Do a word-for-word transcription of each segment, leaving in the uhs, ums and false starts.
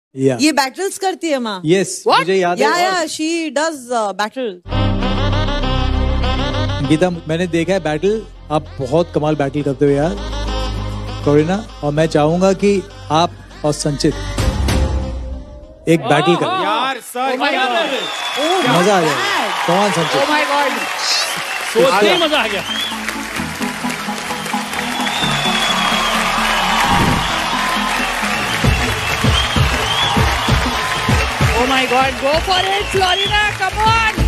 Yeah. ये battles करती है माँ। Yes, मुझे याद yeah, है। yeah, she does uh, battle. Gita, मैंने देखा है बैटल, आप बहुत कमाल बैटल करते हो यार करीना, और मैं चाहूंगा कि आप और संचित एक बैटल करें यार। सर मजा आ जाएगा। कौन संचित? Oh my God. सोचते ही मजा आ गया। Oh my God, go for it, Florina, come on!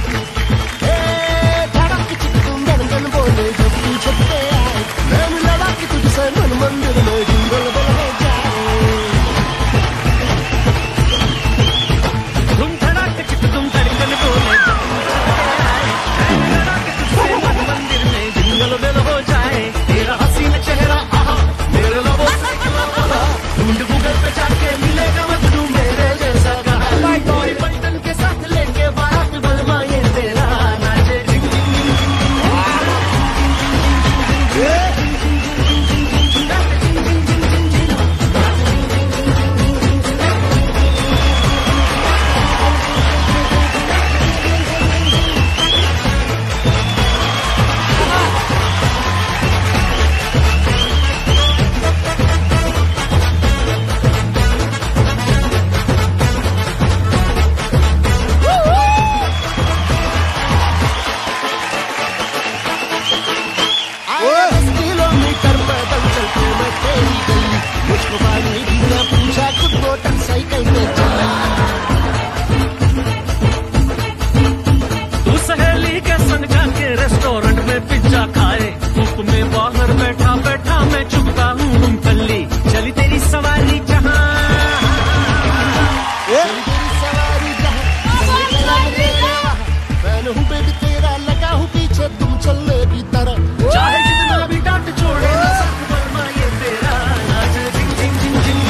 तू सहेली के संग जाके रेस्टोरेंट में पिज्जा खाए, धूप में बाहर बैठा बैठा मैं चुपता हूँ मूंगफली, चली तेरी सवारी जहाँ फैन हूँ बेबी तेरा, लगा हूँ पीछे तुम चले भी तरह, चाहे जितना भी डांट छोड़े ना साथ बलमा ये तेरा, नाच जिंग जिंग जिंग जिंग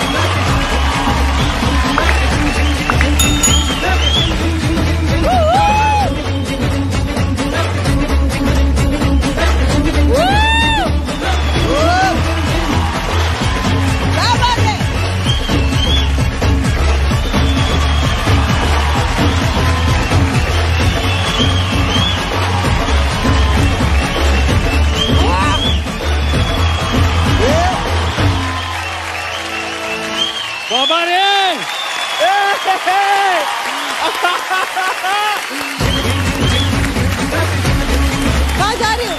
बाबा रे। कहाँ जा रही हो?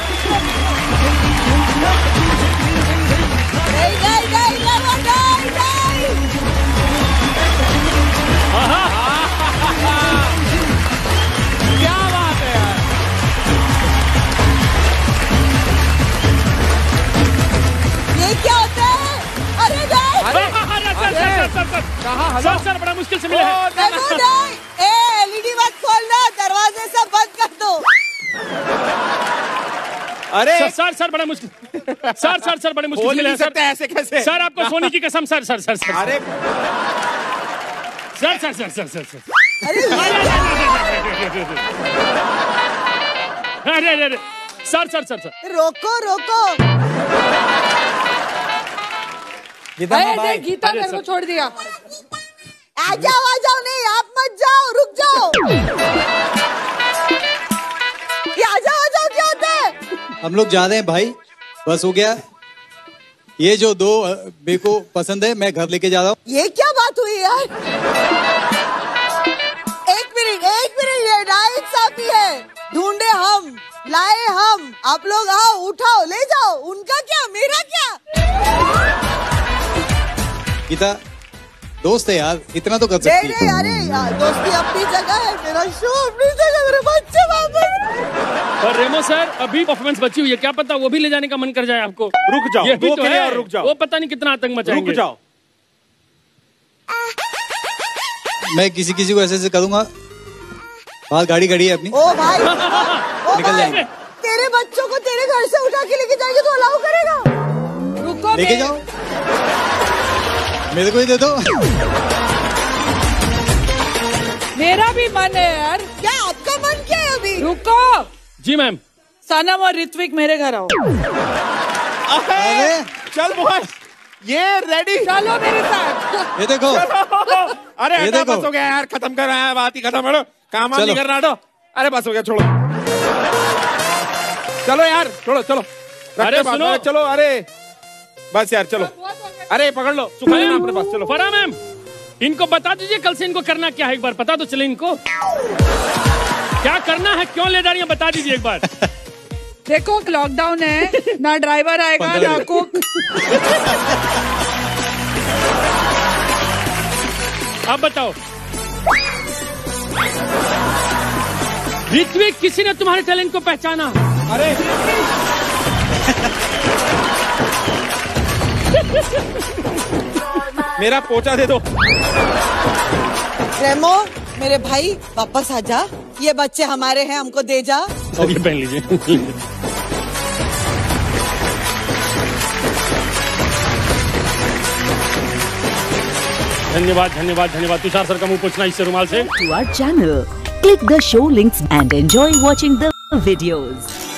नहीं नहीं नहीं नहीं नहीं नहीं। क्या बात है यार। ये क्या होता है? अरे नहीं। अरे sir sir sir sir sir sir sir बड़ा मुश्किल से मिला है। नहीं नहीं। ए एलईडी मत खोलना, दरवाजे से बंद कर दो। अरे सर सर सर बड़ा मुश्किल सर सर सर बड़े मुश्किल से मिला है सर। ऐसे कैसे? सर आपको सोने की कसम सर सर सर सर अरे sir sir sir sir sir sir अरे अरे अरे सर सर सर सर रोको रोको। अरे नहीं, गीता मेरे को छोड़ दिया। आ जाओ आ जाओ, नहीं आप मत जाओ, रुक जाओ। ये आ जाओ आ जाओ, क्या होता है? हम लोग जा रहे हैं भाई, बस हो गया। ये जो दो मेरे को पसंद है, मैं घर लेके जा रहा हूँ। ये क्या बात हुई यार? एक मिनट एक मिनट, ये नाइंसाफी है। ढूंढे हम, लाए हम, आप लोग आओ, उठाओ, ले जाओ। उनका क्या, मेरा क्या? गीता दोस्त है यार, इतना तो कर सकती नहीं नहीं, अरे यार, दोस्ती अपनी जगह है, मेरा शो अपनी जगह, मेरे बच्चे वापस। और रेमो सर अभी परफॉर्मेंस बची हुई है, क्या पता वो भी ले जाने का मन कर जाए आपको। रुक जाओ, ये भी दो तो के लिए है, और रुक जाओ। वो पता नहीं कितना आतंक मचाएंगे। रुक जाओ। मैं किसी किसी को ऐसे ऐसे करूंगा। बाहर गाड़ी खड़ी है अपनी। ओ भाई, ओ निकल भाई, जाएंगे। तेरे बच्चों को तेरे घर से उठा के लेके जाएंगे तो अलाउ करेगा? रुको, लेके जाओ, मेरे को ही दे दो। मेरा भी मन है यार। क्या आपका मन क्या है अभी? रुको। जी मैम। सनम और ऋत्विक मेरे घर आओ। अरे चल बॉस, ये रेडी। चलो मेरे साथ। ये देखो अरे ये हटा, देखो। बस हो गया यार, खत्म कर रहा है, बात ही खत्म। हटो, काम चलो। नहीं करना, हटो। अरे बस हो गया, छोड़ो। चलो यार, छोड़ो, चलो। रखते अरे बात, सुनो। अरे चलो, अरे बस यार, चलो। अरे पकड़ लो, सुखा लेना अपने पास, चलो। फरा मैम, इनको बता दीजिए कल से इनको करना क्या है, एक बार पता तो चले इनको क्या करना है, क्यों ले जा रही है, बता दीजिए एक बार। देखो लॉकडाउन है, ना ड्राइवर आएगा ना कुक। अब बताओ ऋत्विक, किसी ने तुम्हारे टैलेंट को पहचाना? अरे मेरा पोचा दे दो। रेमो, मेरे भाई वापस आ जा, ये बच्चे हमारे हैं, हमको दे जा। और ये पहन लीजिए। धन्यवाद धन्यवाद धन्यवाद। तुषार सर का मुंह पूछना इससे रुमाल से। To our channel, click the show links and enjoy watching the videos.